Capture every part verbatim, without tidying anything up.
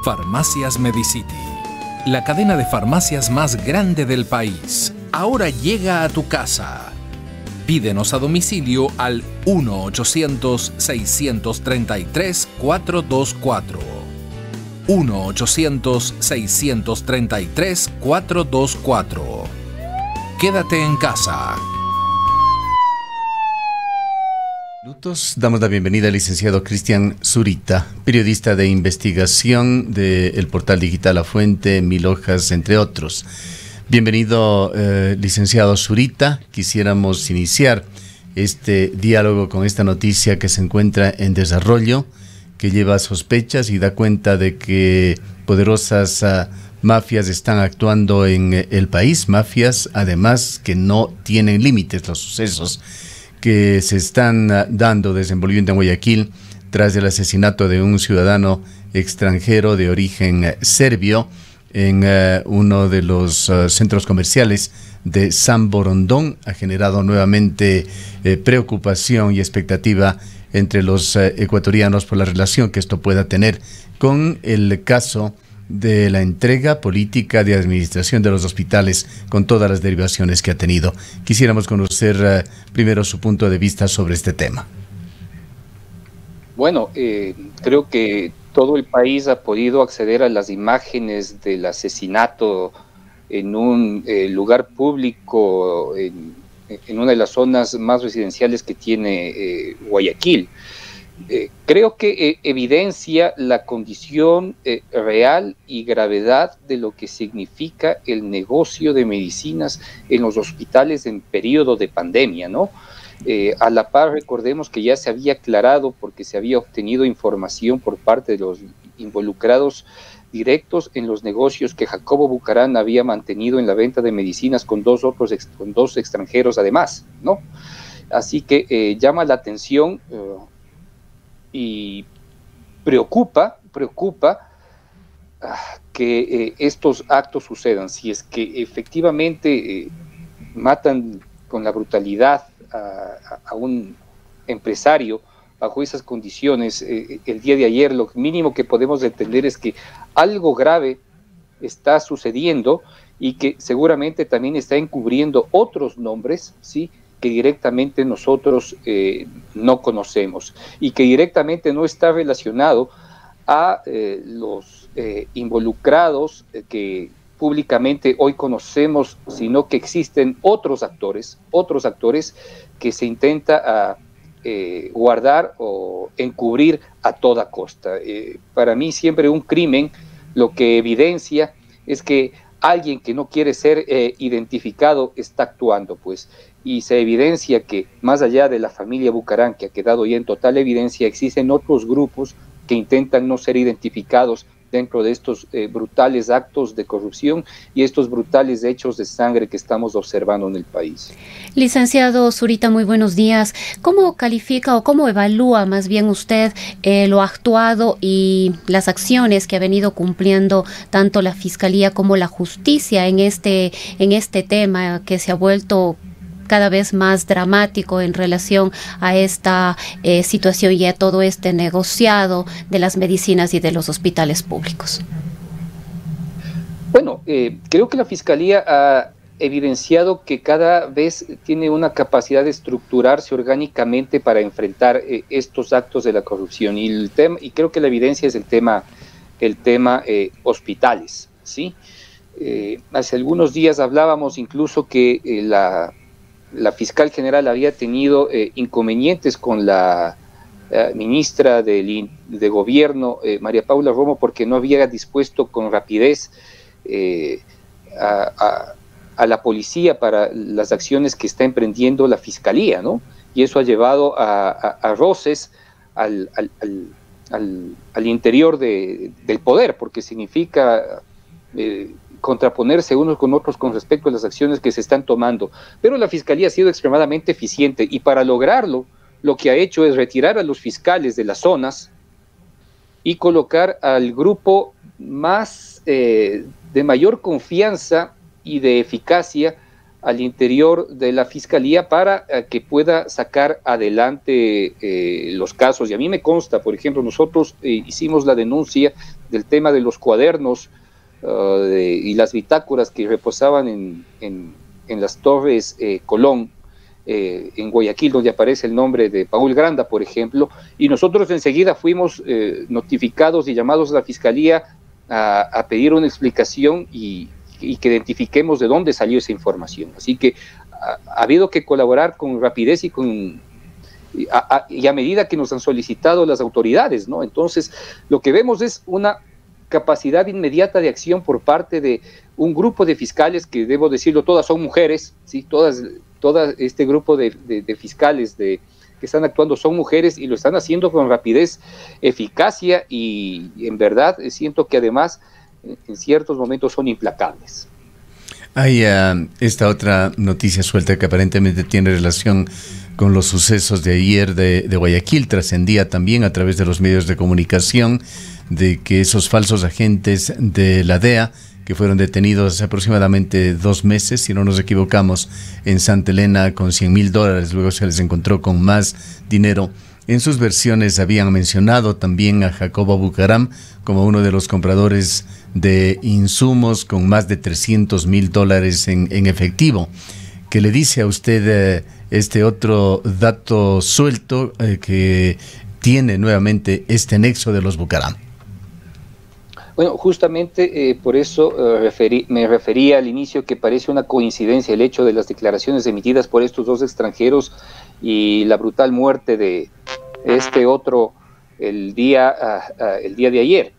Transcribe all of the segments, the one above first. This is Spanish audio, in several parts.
Farmacias Medicity, la cadena de farmacias más grande del país, ahora llega a tu casa. Pídenos a domicilio al uno ochocientos, seiscientos treinta y tres, cuatrocientos veinticuatro. uno ochocientos, seiscientos treinta y tres, cuatrocientos veinticuatro. Quédate en casa. Damos la bienvenida al licenciado Cristian Zurita, periodista de investigación del portal digital La Fuente, Mil Hojas, entre otros. Bienvenido, eh, licenciado Zurita. Quisiéramos iniciar este diálogo con esta noticia que se encuentra en desarrollo, que lleva sospechas y da cuenta de que poderosas uh, mafias están actuando en eh, el país, mafias además que no tienen límites. Los sucesos que se están uh, dando, desenvolviendo en Guayaquil tras el asesinato de un ciudadano extranjero de origen uh, serbio en uh, uno de los uh, centros comerciales de San Borondón, ha generado nuevamente eh, preocupación y expectativa entre los uh, ecuatorianos por la relación que esto pueda tener con el caso de la entrega política de administración de los hospitales, con todas las derivaciones que ha tenido. Quisiéramos conocer uh, primero su punto de vista sobre este tema. Bueno, eh, creo que todo el país ha podido acceder a las imágenes del asesinato en un eh, lugar público, en, en una de las zonas más residenciales que tiene eh, Guayaquil. Eh, creo que eh, evidencia la condición eh, real y gravedad de lo que significa el negocio de medicinas en los hospitales en periodo de pandemia, ¿no? Eh, a la par, recordemos que ya se había aclarado porque se había obtenido información por parte de los involucrados directos en los negocios que Jacobo Bucarán había mantenido en la venta de medicinas con dos otros ex, con dos extranjeros además, ¿no? Así que eh, llama la atención eh, y preocupa, preocupa ah, que eh, estos actos sucedan. Si es que efectivamente eh, matan con la brutalidad a, a un empresario bajo esas condiciones, eh, el día de ayer lo mínimo que podemos entender es que algo grave está sucediendo y que seguramente también está encubriendo otros nombres, ¿sí?, que directamente nosotros eh, no conocemos y que directamente no está relacionado a eh, los eh, involucrados eh, que públicamente hoy conocemos, sino que existen otros actores, otros actores que se intenta a, eh, guardar o encubrir a toda costa. Eh, para mí siempre un crimen lo que evidencia es que alguien que no quiere ser eh, identificado está actuando, pues, y se evidencia que más allá de la familia Bucarán, que ha quedado ya en total evidencia, existen otros grupos que intentan no ser identificados dentro de estos eh, brutales actos de corrupción y estos brutales hechos de sangre que estamos observando en el país. Licenciado Zurita, muy buenos días. ¿Cómo califica o cómo evalúa más bien usted eh, lo actuado y las acciones que ha venido cumpliendo tanto la Fiscalía como la Justicia en este, en este tema que se ha vuelto cada vez más dramático en relación a esta eh, situación y a todo este negociado de las medicinas y de los hospitales públicos? Bueno, eh, creo que la Fiscalía ha evidenciado que cada vez tiene una capacidad de estructurarse orgánicamente para enfrentar eh, estos actos de la corrupción, y, el tema, y creo que la evidencia es el tema, el tema eh, hospitales, ¿sí? Eh, hace algunos días hablábamos incluso que eh, la la fiscal general había tenido eh, inconvenientes con la eh, ministra de, de Gobierno, eh, María Paula Romo, porque no había dispuesto con rapidez eh, a, a, a la policía para las acciones que está emprendiendo la Fiscalía, ¿no? Y eso ha llevado a, a, a roces al, al, al, al, al interior de, del poder, porque significa Eh, contraponerse unos con otros con respecto a las acciones que se están tomando. Pero la Fiscalía ha sido extremadamente eficiente y para lograrlo lo que ha hecho es retirar a los fiscales de las zonas y colocar al grupo más eh, de mayor confianza y de eficacia al interior de la Fiscalía para uh, que pueda sacar adelante eh, los casos. Y a mí me consta, por ejemplo, nosotros eh, hicimos la denuncia del tema de los cuadernos uh, de, y las bitácoras que reposaban en, en, en las Torres eh, Colón, Eh, en Guayaquil, donde aparece el nombre de Paul Granda, por ejemplo, y nosotros enseguida fuimos eh, notificados y llamados a la Fiscalía a, a pedir una explicación y, y que identifiquemos de dónde salió esa información. Así que ha, ha habido que colaborar con rapidez y, con, y, a, a, y a medida que nos han solicitado las autoridades, ¿no? Entonces, lo que vemos es una capacidad inmediata de acción por parte de un grupo de fiscales que, debo decirlo, todas son mujeres, ¿sí? Todas... todo este grupo de, de, de fiscales de, que están actuando son mujeres y lo están haciendo con rapidez, eficacia y, y en verdad siento que además en, en ciertos momentos son implacables. Hay uh, esta otra noticia suelta que aparentemente tiene relación con los sucesos de ayer de, de Guayaquil. Trascendía también a través de los medios de comunicación de que esos falsos agentes de la D E A, que fueron detenidos hace aproximadamente dos meses, si no nos equivocamos, en Santa Elena con cien mil dólares, luego se les encontró con más dinero. En sus versiones habían mencionado también a Jacobo Bucaram como uno de los compradores de insumos con más de trescientos mil dólares en, en efectivo. ¿Qué le dice a usted eh, este otro dato suelto eh, que tiene nuevamente este nexo de los Bucaram? Bueno, justamente eh, por eso eh, referí, me refería al inicio que parece una coincidencia el hecho de las declaraciones emitidas por estos dos extranjeros y la brutal muerte de este otro el día, uh, uh, el día de ayer.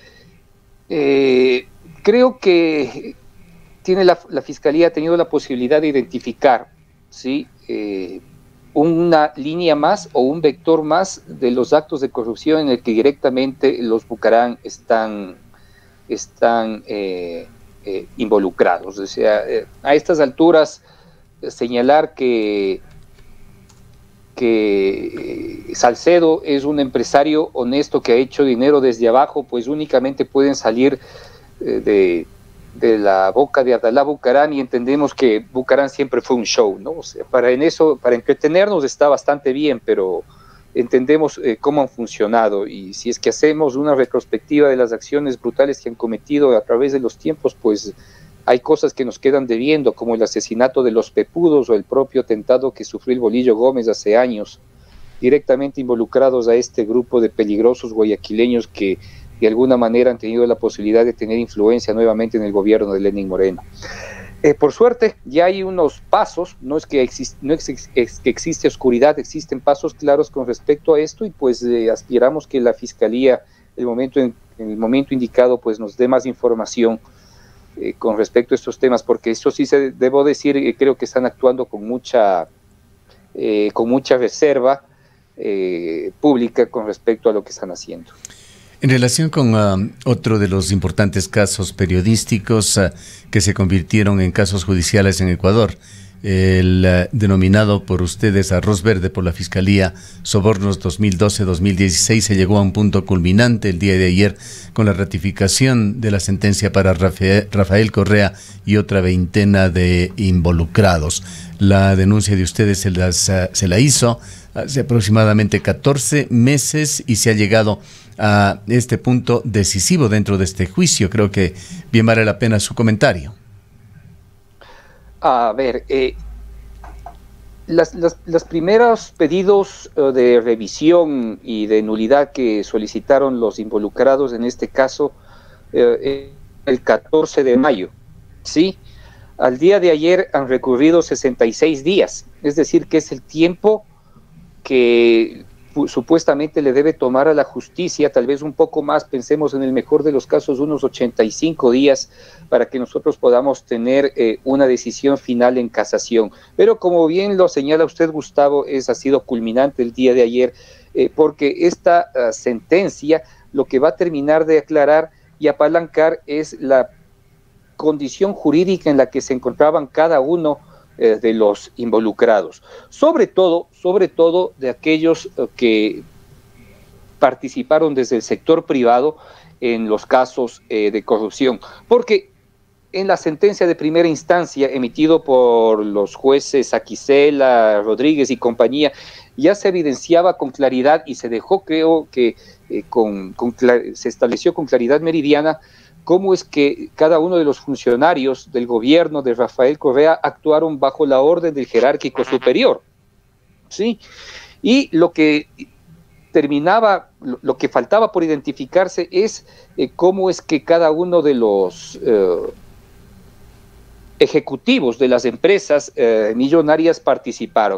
Eh, creo que tiene la, la Fiscalía ha tenido la posibilidad de identificar, ¿sí? eh, una línea más o un vector más de los actos de corrupción en el que directamente los Bucaram están están eh, eh, involucrados. O sea, eh, a estas alturas eh, señalar que, que eh, Salcedo es un empresario honesto que ha hecho dinero desde abajo, pues únicamente pueden salir eh, de, de la boca de Abdalá Bucaram, y entendemos que Bucaram siempre fue un show, ¿no? O sea, para en eso, para entretenernos está bastante bien, pero entendemos eh, cómo han funcionado, y si es que hacemos una retrospectiva de las acciones brutales que han cometido a través de los tiempos, pues hay cosas que nos quedan debiendo, como el asesinato de los Pepudos o el propio atentado que sufrió el Bolillo Gómez hace años, directamente involucrados a este grupo de peligrosos guayaquileños que de alguna manera han tenido la posibilidad de tener influencia nuevamente en el gobierno de Lenín Moreno. Eh, por suerte, ya hay unos pasos, no es que, exist, no es, es que existe oscuridad, existen pasos claros con respecto a esto, y pues eh, aspiramos que la Fiscalía, el momento en, en el momento indicado, pues nos dé más información eh, con respecto a estos temas, porque esto sí se debo decir, eh, creo que están actuando con mucha, eh, con mucha reserva eh, pública con respecto a lo que están haciendo. En relación con uh, otro de los importantes casos periodísticos uh, que se convirtieron en casos judiciales en Ecuador, el uh, denominado por ustedes Arroz Verde por la Fiscalía, Sobornos dos mil doce dos mil dieciséis, se llegó a un punto culminante el día de ayer con la ratificación de la sentencia para Rafael, Rafael Correa y otra veintena de involucrados. La denuncia de ustedes se, las, uh, se la hizo hace aproximadamente catorce meses y se ha llegado a este punto decisivo dentro de este juicio. Creo que bien vale la pena su comentario. A ver, eh, las, las, los primeros pedidos uh, de revisión y de nulidad que solicitaron los involucrados en este caso eh, el catorce de mayo, ¿sí? Al día de ayer han recurrido sesenta y seis días, es decir, que es el tiempo que supuestamente le debe tomar a la justicia, tal vez un poco más, pensemos en el mejor de los casos, unos ochenta y cinco días para que nosotros podamos tener eh, una decisión final en casación. Pero como bien lo señala usted, Gustavo, es, ha sido culminante el día de ayer, eh, porque esta uh, sentencia lo que va a terminar de aclarar y apalancar es la condición jurídica en la que se encontraban cada uno eh, de los involucrados, sobre todo, sobre todo de aquellos eh, que participaron desde el sector privado en los casos eh, de corrupción, porque en la sentencia de primera instancia emitido por los jueces Aquisela, Rodríguez y compañía, ya se evidenciaba con claridad y se dejó, creo que eh, con, con se estableció con claridad meridiana cómo es que cada uno de los funcionarios del gobierno de Rafael Correa actuaron bajo la orden del jerárquico superior, ¿sí? Y lo que terminaba, lo, lo que faltaba por identificarse es eh, cómo es que cada uno de los eh, ejecutivos de las empresas eh, millonarias participaron.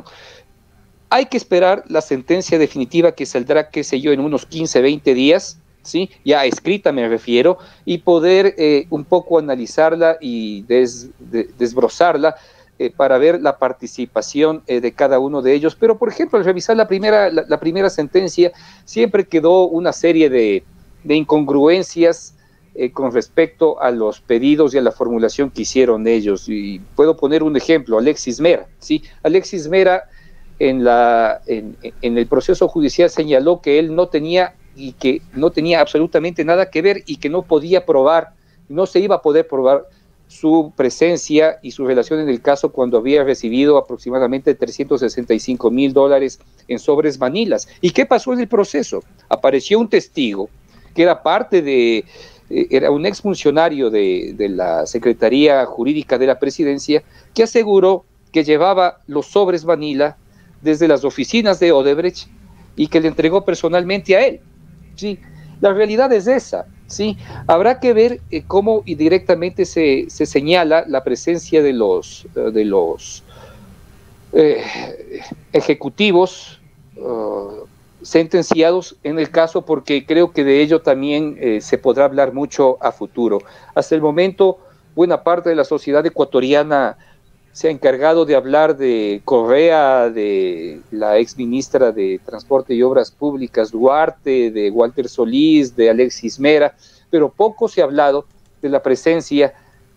Hay que esperar la sentencia definitiva que saldrá, qué sé yo, en unos quince, veinte días, ¿sí? Ya escrita me refiero, y poder eh, un poco analizarla y des, de, desbrozarla eh, para ver la participación eh, de cada uno de ellos. Pero, por ejemplo, al revisar la primera, la, la primera sentencia, siempre quedó una serie de, de incongruencias eh, con respecto a los pedidos y a la formulación que hicieron ellos. Y puedo poner un ejemplo, Alexis Mera, ¿sí? Alexis Mera en, la, en, en el proceso judicial señaló que él no tenía y que no tenía absolutamente nada que ver y que no podía probar, no se iba a poder probar su presencia y su relación en el caso cuando había recibido aproximadamente trescientos sesenta y cinco mil dólares en sobres Manilas. ¿Y qué pasó en el proceso? Apareció un testigo que era parte de, eh, era un exfuncionario de, de la Secretaría Jurídica de la Presidencia, que aseguró que llevaba los sobres Manila desde las oficinas de Odebrecht y que le entregó personalmente a él. Sí, la realidad es esa, ¿sí? Habrá que ver eh, cómo y directamente se, se señala la presencia de los, uh, de los eh, ejecutivos uh, sentenciados en el caso, porque creo que de ello también eh, se podrá hablar mucho a futuro. Hasta el momento, buena parte de la sociedad ecuatoriana se ha encargado de hablar de Correa, de la ex ministra de Transporte y Obras Públicas, Duarte, de Walter Solís, de Alexis Mera, pero poco se ha hablado de la presencia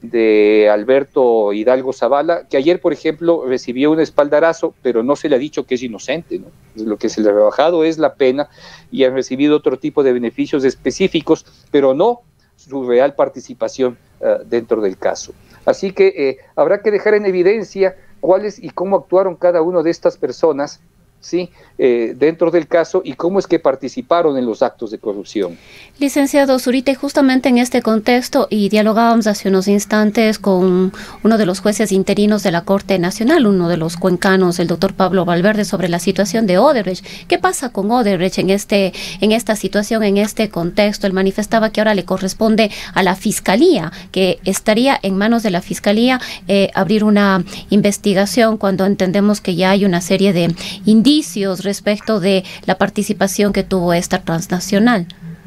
de Alberto Hidalgo Zavala, que ayer, por ejemplo, recibió un espaldarazo, pero no se le ha dicho que es inocente, ¿no? Lo que se le ha rebajado es la pena y han recibido otro tipo de beneficios específicos, pero no su real participación uh, dentro del caso. Así que eh, habrá que dejar en evidencia cuáles y cómo actuaron cada una de estas personas, ¿sí? eh, dentro del caso y cómo es que participaron en los actos de corrupción. Licenciado Zurita, justamente en este contexto, y dialogábamos hace unos instantes con uno de los jueces interinos de la Corte Nacional, uno de los cuencanos, el doctor Pablo Valverde, sobre la situación de Odebrecht. ¿Qué pasa con Odebrecht en, este, en esta situación, en este contexto? Él manifestaba que ahora le corresponde a la Fiscalía, que estaría en manos de la Fiscalía eh, abrir una investigación cuando entendemos que ya hay una serie de indicios respecto de la participación que tuvo esta transnacional.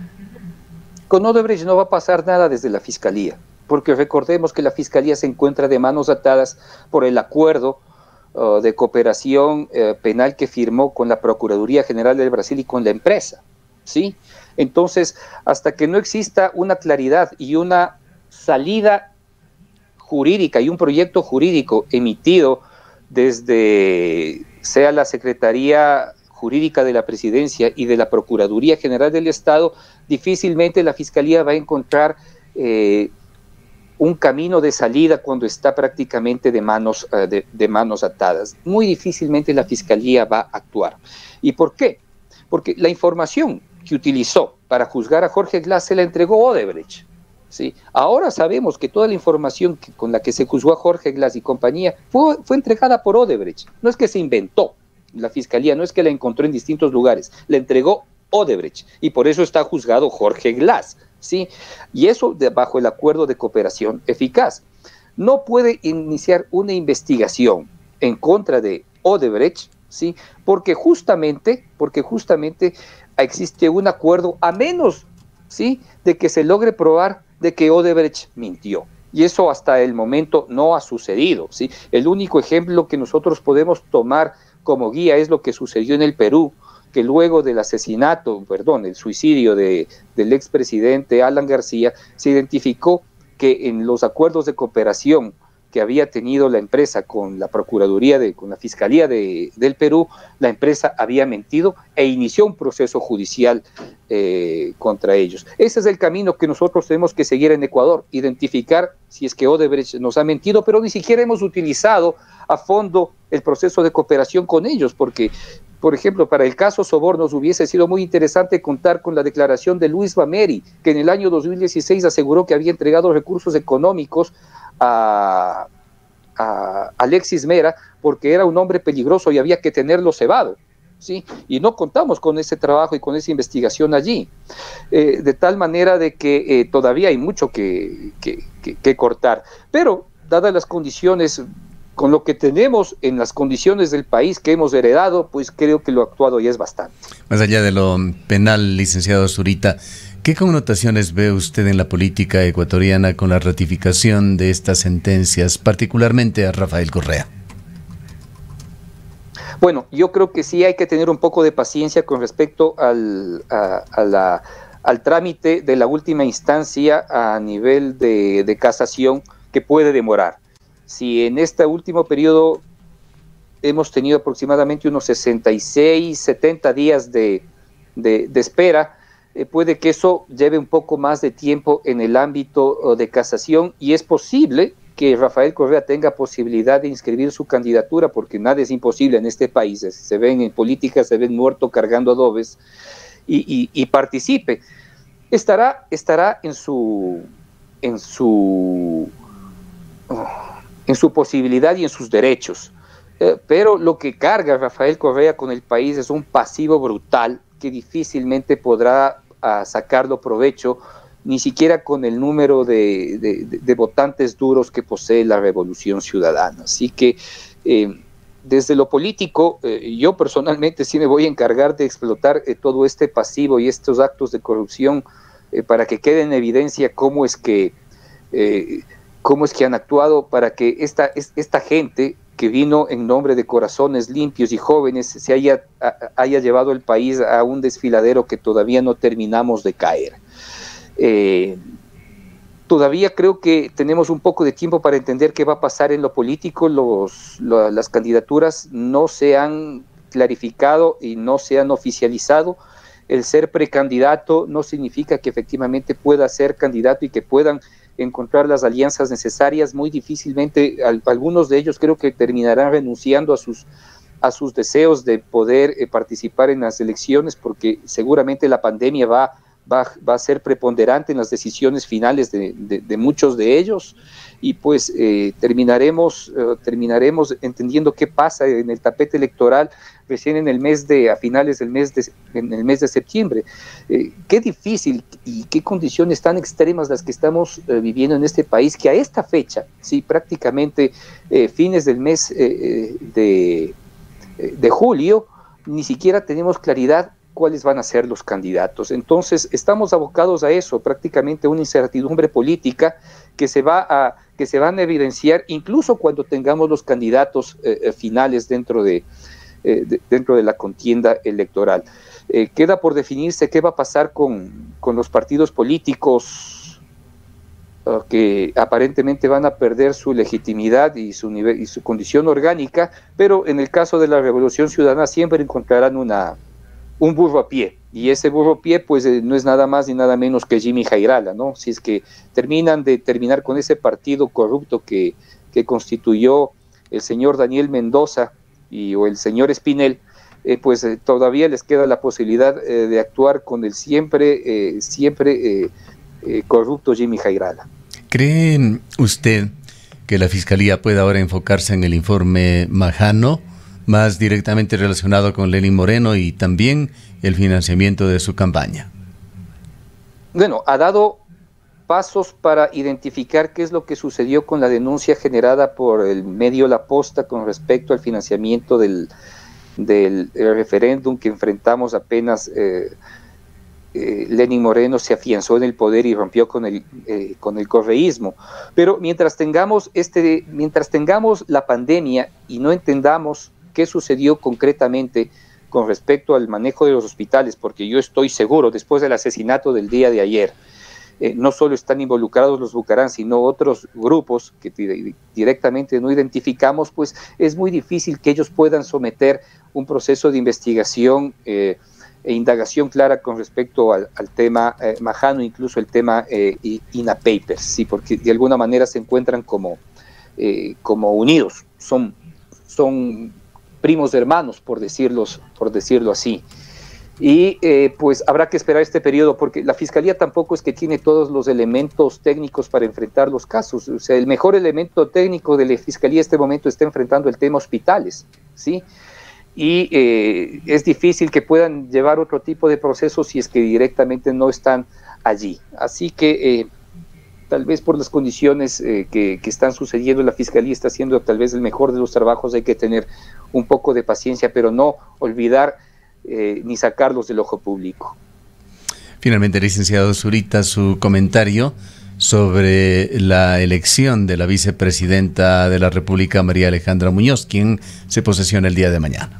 Con Odebrecht no va a pasar nada desde la Fiscalía, porque recordemos que la Fiscalía se encuentra de manos atadas por el acuerdo uh, de cooperación uh, penal que firmó con la Procuraduría General del Brasil y con la empresa, ¿sí? Entonces, hasta que no exista una claridad y una salida jurídica y un proyecto jurídico emitido desde, sea la Secretaría Jurídica de la Presidencia y de la Procuraduría General del Estado, difícilmente la Fiscalía va a encontrar eh, un camino de salida cuando está prácticamente de manos, uh, de, de manos atadas. Muy difícilmente la Fiscalía va a actuar. ¿Y por qué? Porque la información que utilizó para juzgar a Jorge Glass se la entregó Odebrecht, ¿sí? Ahora sabemos que toda la información que, con la que se juzgó a Jorge Glass y compañía fue, fue entregada por Odebrecht. No es que se inventó la Fiscalía, no es que la encontró en distintos lugares, la entregó Odebrecht y por eso está juzgado Jorge Glass, ¿sí? Y eso de, bajo el acuerdo de cooperación eficaz. No puede iniciar una investigación en contra de Odebrecht, ¿sí? Porque justamente, porque justamente existe un acuerdo, a menos, ¿sí?, de que se logre probar de que Odebrecht mintió. Y eso hasta el momento no ha sucedido, ¿sí? El único ejemplo que nosotros podemos tomar como guía es lo que sucedió en el Perú, que luego del asesinato, perdón, el suicidio de, del expresidente Alan García, se identificó que en los acuerdos de cooperación que había tenido la empresa con la Procuraduría, de, con la Fiscalía de, del Perú, la empresa había mentido e inició un proceso judicial eh, contra ellos. Ese es el camino que nosotros tenemos que seguir en Ecuador, identificar si es que Odebrecht nos ha mentido, pero ni siquiera hemos utilizado a fondo el proceso de cooperación con ellos, porque, por ejemplo, para el caso Sobornos hubiese sido muy interesante contar con la declaración de Luis Bameri, que en el año dos mil dieciséis aseguró que había entregado recursos económicos a, a Alexis Mera porque era un hombre peligroso y había que tenerlo cebado, ¿sí? Y no contamos con ese trabajo y con esa investigación allí, eh, de tal manera de que eh, todavía hay mucho que, que, que, que cortar, pero dadas las condiciones, con lo que tenemos en las condiciones del país que hemos heredado, pues creo que lo actuado ya es bastante. Más allá de lo penal, licenciado Zurita, ¿qué connotaciones ve usted en la política ecuatoriana con la ratificación de estas sentencias, particularmente a Rafael Correa? Bueno, yo creo que sí hay que tener un poco de paciencia con respecto al, a, a la, al trámite de la última instancia a nivel de, de casación, que puede demorar. Si en este último periodo hemos tenido aproximadamente unos sesenta y seis, setenta días de, de, de espera, eh, puede que eso lleve un poco más de tiempo en el ámbito de casación, y es posible que Rafael Correa tenga posibilidad de inscribir su candidatura, porque nada es imposible en este país. Se ven en política, se ven muertos cargando adobes, y, y, y participe. Estará, estará en su... en su oh, en su posibilidad y en sus derechos, eh, pero lo que carga Rafael Correa con el país es un pasivo brutal que difícilmente podrá uh, sacarlo provecho, ni siquiera con el número de, de, de, de votantes duros que posee la Revolución Ciudadana. Así que eh, desde lo político, eh, yo personalmente sí me voy a encargar de explotar eh, todo este pasivo y estos actos de corrupción eh, para que quede en evidencia cómo es que eh, cómo es que han actuado, para que esta, esta gente que vino en nombre de corazones limpios y jóvenes se haya, haya llevado el país a un desfiladero que todavía no terminamos de caer. Eh, todavía creo que tenemos un poco de tiempo para entender qué va a pasar en lo político. Los, lo, las candidaturas no se han clarificado y no se han oficializado. El ser precandidato no significa que efectivamente pueda ser candidato y que puedan encontrar las alianzas necesarias. Muy difícilmente, al, algunos de ellos creo que terminarán renunciando a sus, a sus deseos de poder eh, participar en las elecciones, porque seguramente la pandemia va, va, va a ser preponderante en las decisiones finales de, de, de muchos de ellos, y pues eh, terminaremos, eh, terminaremos entendiendo qué pasa en el tapete electoral recién en el mes de, a finales del mes de, en el mes de septiembre. Eh, qué difícil y qué condiciones tan extremas las que estamos eh, viviendo en este país, que a esta fecha, sí, prácticamente eh, fines del mes eh, de, de julio, ni siquiera tenemos claridad cuáles van a ser los candidatos. Entonces estamos abocados a eso, prácticamente una incertidumbre política que se va a, que se van a evidenciar incluso cuando tengamos los candidatos eh, finales dentro de, eh, de, dentro de la contienda electoral. Eh, queda por definirse qué va a pasar con, con los partidos políticos uh, que aparentemente van a perder su legitimidad y su, nivel, y su condición orgánica, pero en el caso de la Revolución Ciudadana siempre encontrarán una un burro a pie, y ese burro a pie pues eh, no es nada más ni nada menos que Jimmy Jairala, ¿no? Si es que terminan de terminar con ese partido corrupto que, que constituyó el señor Daniel Mendoza y, o el señor Espinel, eh, pues eh, todavía les queda la posibilidad eh, de actuar con el siempre, eh, siempre eh, eh, corrupto Jimmy Jairala. ¿Cree usted que la Fiscalía puede ahora enfocarse en el informe Majano, más directamente relacionado con Lenín Moreno y también el financiamiento de su campaña? Bueno, ha dado pasos para identificar qué es lo que sucedió con la denuncia generada por el medio La Posta con respecto al financiamiento del, del referéndum que enfrentamos apenas eh, eh, Lenín Moreno se afianzó en el poder y rompió con el, eh, con el correísmo. Pero mientras tengamos, este, mientras tengamos la pandemia y no entendamos qué sucedió concretamente con respecto al manejo de los hospitales, porque yo estoy seguro, después del asesinato del día de ayer, eh, no solo están involucrados los Bucaram, sino otros grupos que directamente no identificamos, pues es muy difícil que ellos puedan someter un proceso de investigación eh, e indagación clara con respecto al, al tema eh, Majano, incluso el tema eh, INA Papers, ¿sí? Porque de alguna manera se encuentran como, eh, como unidos, son, son primos hermanos, por, decirlos, por decirlo así. Y eh, pues habrá que esperar este periodo, porque la Fiscalía tampoco es que tiene todos los elementos técnicos para enfrentar los casos. O sea, el mejor elemento técnico de la Fiscalía en este momento está enfrentando el tema hospitales, ¿sí? Y eh, es difícil que puedan llevar otro tipo de procesos si es que directamente no están allí. Así que eh, tal vez por las condiciones eh, que, que están sucediendo, la Fiscalía está haciendo tal vez el mejor de los trabajos. Hay que tener un poco de paciencia, pero no olvidar eh, ni sacarlos del ojo público. Finalmente, licenciado Zurita, su comentario sobre la elección de la vicepresidenta de la República, María Alejandra Muñoz, quien se posesiona el día de mañana.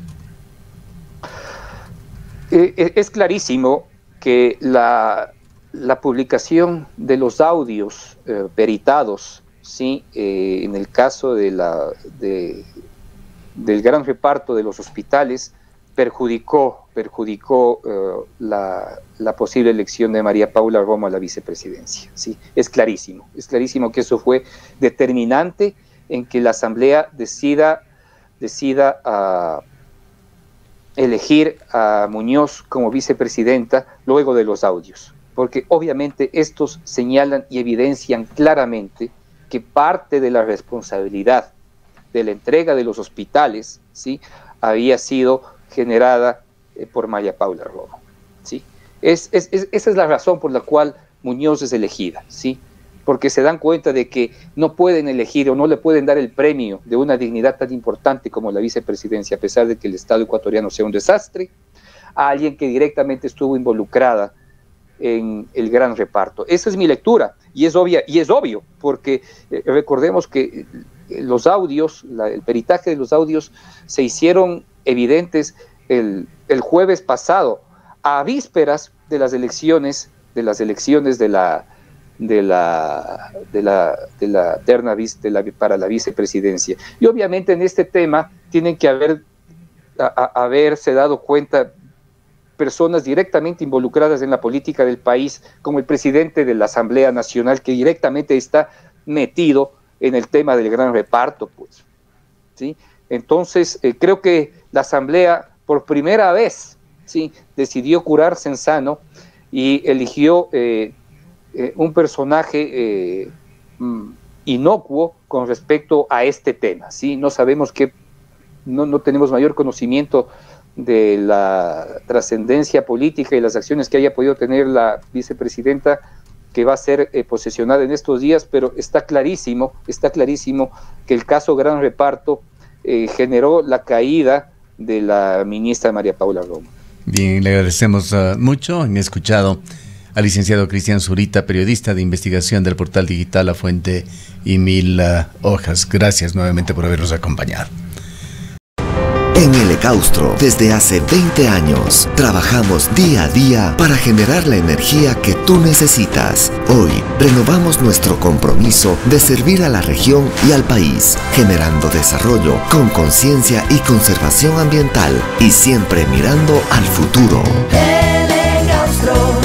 Eh, es clarísimo que la, la publicación de los audios eh, peritados, ¿sí? eh, en el caso de la, de, del gran reparto de los hospitales, perjudicó, perjudicó eh, la, la posible elección de María Paula Romo a la vicepresidencia, ¿sí? Es clarísimo, es clarísimo que eso fue determinante en que la Asamblea decida, decida uh, elegir a Muñoz como vicepresidenta luego de los audios, porque obviamente estos señalan y evidencian claramente que parte de la responsabilidad de la entrega de los hospitales, ¿sí? había sido generada eh, por María Paula Romo, ¿sí? Es, es, es, esa es la razón por la cual Muñoz es elegida, ¿sí? Porque se dan cuenta de que no pueden elegir o no le pueden dar el premio de una dignidad tan importante como la vicepresidencia, a pesar de que el Estado ecuatoriano sea un desastre, a alguien que directamente estuvo involucrada en el gran reparto. Esa es mi lectura, y es obvia, y es obvio, porque eh, recordemos que eh, los audios, la, el peritaje de los audios se hicieron evidentes el, el jueves pasado, a vísperas de las elecciones, de las elecciones de la de la de la de la terna de la, para la vicepresidencia. Y obviamente en este tema tienen que haber a, a, haberse dado cuenta personas directamente involucradas en la política del país, como el presidente de la Asamblea Nacional, que directamente está metido en el tema del gran reparto, pues, ¿sí? Entonces, eh, creo que la Asamblea, por primera vez, ¿sí? decidió curarse en sano y eligió eh, eh, un personaje eh, mm, inocuo con respecto a este tema, ¿sí? No sabemos qué, no, no tenemos mayor conocimiento de la trascendencia política y las acciones que haya podido tener la vicepresidenta que va a ser eh, posesionada en estos días, pero está clarísimo, está clarísimo que el caso Gran Reparto eh, generó la caída de la ministra María Paula Romo. Bien, le agradecemos uh, mucho. Han escuchado al licenciado Cristian Zurita, periodista de investigación del portal digital La Fuente y Mil uh, Hojas. Gracias nuevamente por habernos acompañado. En el Ecaustro, desde hace veinte años, trabajamos día a día para generar la energía que tú necesitas. Hoy, renovamos nuestro compromiso de servir a la región y al país, generando desarrollo con conciencia y conservación ambiental y siempre mirando al futuro. El Ecaustro.